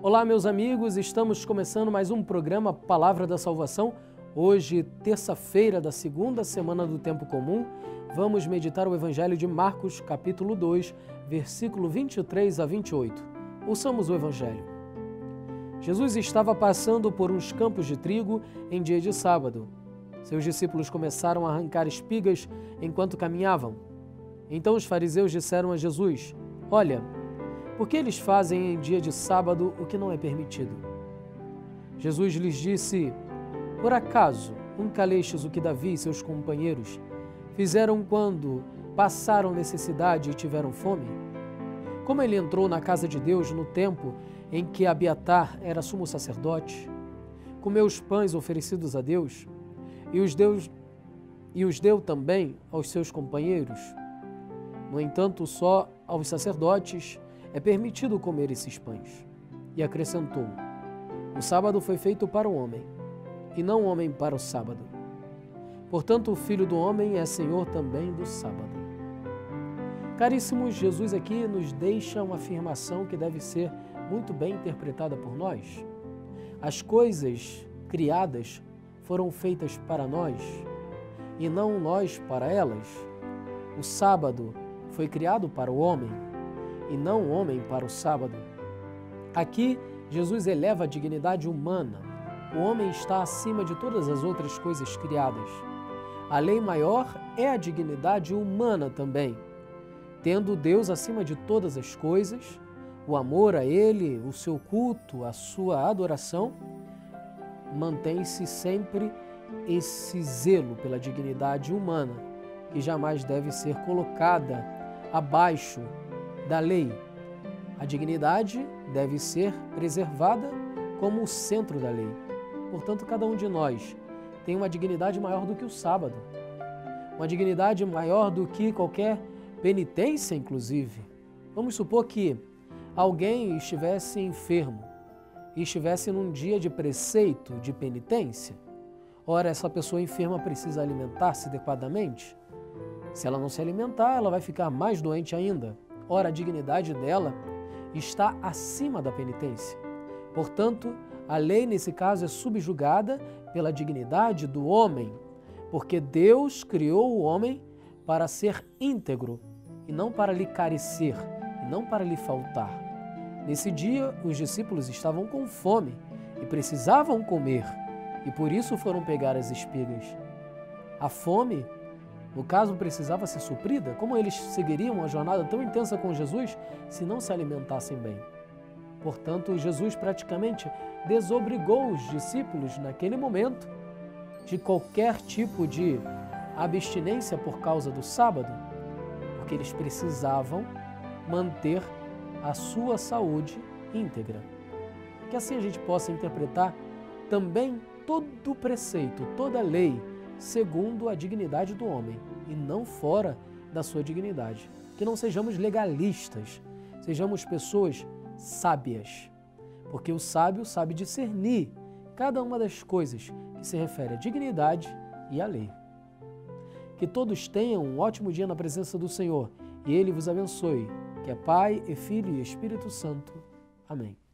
Olá, meus amigos, estamos começando mais um programa Palavra da Salvação. Hoje, terça-feira da segunda semana do Tempo Comum, vamos meditar o Evangelho de Marcos, capítulo 2, versículo 23 a 28. Ouçamos o Evangelho. Jesus estava passando por uns campos de trigo em dia de sábado. Seus discípulos começaram a arrancar espigas enquanto caminhavam. Então os fariseus disseram a Jesus: "Olha, por que eles fazem em dia de sábado o que não é permitido?" Jesus lhes disse: "Por acaso nunca lestes o que Davi e seus companheiros fizeram quando passaram necessidade e tiveram fome? Como ele entrou na casa de Deus no tempo em que Abiatar era sumo sacerdote, comeu os pães oferecidos a Deus e os deu também aos seus companheiros. No entanto, só aos sacerdotes é permitido comer esses pães." E acrescentou: "O sábado foi feito para o homem, e não o homem para o sábado. Portanto, o Filho do Homem é Senhor também do sábado." Caríssimos, Jesus aqui nos deixa uma afirmação que deve ser muito bem interpretada por nós. As coisas criadas foram feitas para nós, e não nós para elas. O sábado foi criado para o homem, e não o homem para o sábado. Aqui, Jesus eleva a dignidade humana. O homem está acima de todas as outras coisas criadas. A lei maior é a dignidade humana também. Tendo Deus acima de todas as coisas, o amor a Ele, o seu culto, a sua adoração, mantém-se sempre esse zelo pela dignidade humana, que jamais deve ser colocada abaixo da lei. A dignidade deve ser preservada como o centro da lei. Portanto, cada um de nós tem uma dignidade maior do que o sábado, uma dignidade maior do que qualquer penitência, inclusive. Vamos supor que alguém estivesse enfermo e estivesse num dia de preceito, de penitência. Ora, essa pessoa enferma precisa alimentar-se adequadamente. Se ela não se alimentar, ela vai ficar mais doente ainda. Ora, a dignidade dela está acima da penitência. Portanto, a lei, nesse caso, é subjugada pela dignidade do homem, porque Deus criou o homem para ser íntegro e não para lhe carecer, e não para lhe faltar. Nesse dia, os discípulos estavam com fome e precisavam comer, e por isso foram pegar as espigas. A fome, no caso, precisava ser suprida. Como eles seguiriam uma jornada tão intensa com Jesus se não se alimentassem bem? Portanto, Jesus praticamente desobrigou os discípulos naquele momento de qualquer tipo de abstinência por causa do sábado, porque eles precisavam manter a sua saúde íntegra. Que assim a gente possa interpretar também todo o preceito, toda a lei, segundo a dignidade do homem e não fora da sua dignidade. Que não sejamos legalistas, sejamos pessoas sábias, porque o sábio sabe discernir cada uma das coisas que se refere à dignidade e à lei. Que todos tenham um ótimo dia na presença do Senhor e Ele vos abençoe, que é Pai, e Filho e Espírito Santo. Amém.